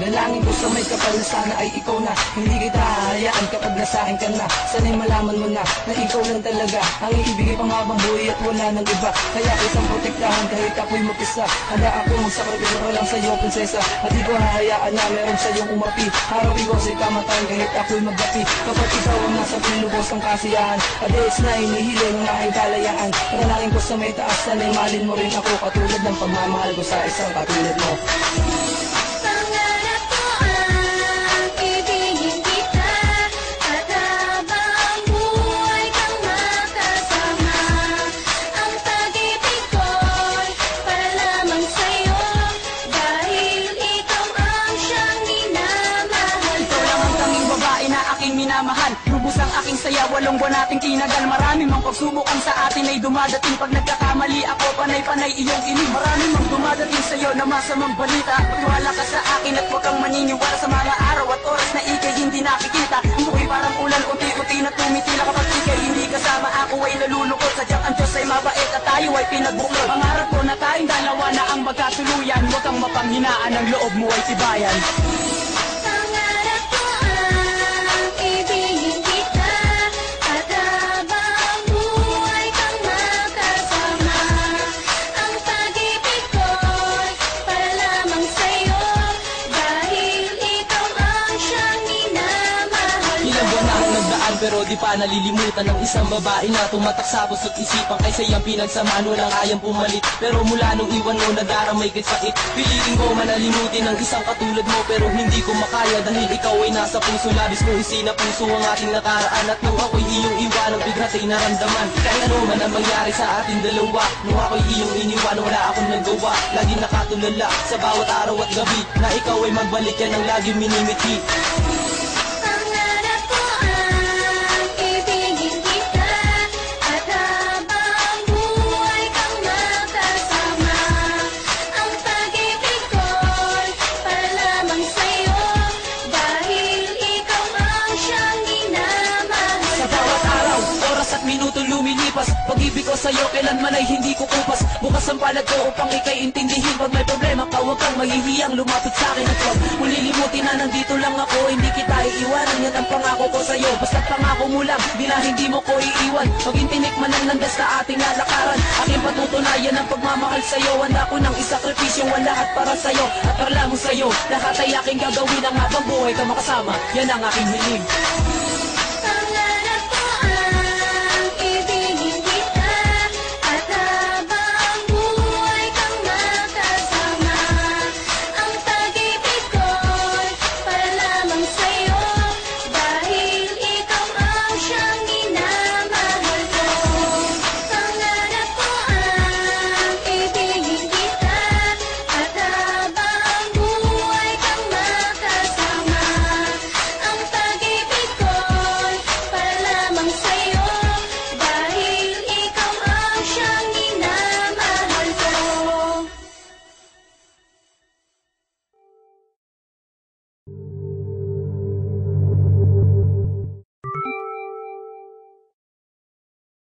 Dalangin ko sa may kapal na sana ay ikaw na. Hindi kita hahayaan kapag nasahin ka na. Sana'y malaman mo na ikaw lang talaga ang iibigay pang habang buhay at wala nang iba. Kaya isang protektahan kahit ako'y mag-isa. Handa ako magsakripisyo pa lang sa'yo, prinsesa. At di ko hahayaan na meron sa'yong umapi. Harapin ko sa'y kamatayan kahit ako'y maggapi. Kapag ikaw ang nasa pinlubos ng kasiyahan, adis na hinihiling ang aking kalayaan. Panalangin ko sa may taas na naimalin mo rin ako, katulad ng pagmamahal ko sa isang katulad mo. Minamahal, lubos ang aking saya, 8 buwan nating tinagal. Marami mang pagsubok ang sa atin ay dumadating. Pag nagkakamali ako, panay-panay iyong inig. Marami mang dumadating sa'yo na masamang balita. Pagwala ka sa akin at huwag kang maniniwala sa mga araw at oras na ikay hindi nakikita. Ang buhay parang ulan, unti-unti na tumitila. Kapag ikay hindi kasama, ako ay nalulungkot. Sadyang ang Diyos ay mabait at tayo ay pinagbuklod. Pangarap ko na tayong dalawa na ang magkatuluyan. Huwag kang mapanghinaan, ang loob mo ay tibayan. Pero di pa nalilimutan ng isang babae na tumatak sa puso't isipan. Kaysa iyang pinagsamaan, walang kayang pumalit. Pero mula nung iwan mo, nadaramay kahit sakit. Piliin ko manalimutin ng isang katulad mo, pero hindi ko makaya dahil ikaw ay nasa puso. Labis kong isinapuso ang ating nakaraan. At nung ako'y iyong iwan, ang bigla ay naramdaman. Kahit ano man ang mangyari sa ating dalawa, nung ako'y iyong iniwan, wala akong nagawa. Lagi nakatulala sa bawat araw at gabi na ikaw ay magbalik, yan ang lagi minimiti. Pag-ibig ko sa'yo, kailanman ay hindi ko kupas. Bukas ang palad ko upang ikay intindihin. Pag may problema ka, huwag kang mahihiyang lumapit sa'kin at huwag mo lilimutin na nandito lang ako. Hindi kita iiwanan, yan ang pangako ko sa'yo. Basta't pangako mo lang, di na hindi mo ko iiwan. Pag-intinik man ang landas sa ating lalakaran, aking patutunayan ang pagmamahal sa'yo. Handa ko ng isakripisyo, ang lahat para sa'yo. At para mo sa'yo, lahat ay aking gagawin ang habang buhay ka makasama. Yan ang aking hiling.